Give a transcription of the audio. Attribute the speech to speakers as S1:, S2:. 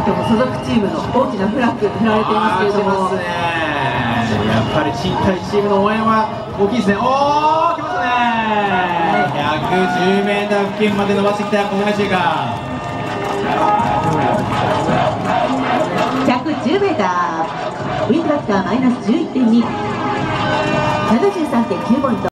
S1: 今日も所属チームの大きなフラッグ振られていますけれども、
S2: やっぱり賃貸チームの応援は大きいですね。おー、来ましたね。110メーター付近まで伸ばしてきた小林が。
S1: 110メーター、ウィンドファクターマイナス11.2、73.9ポイント。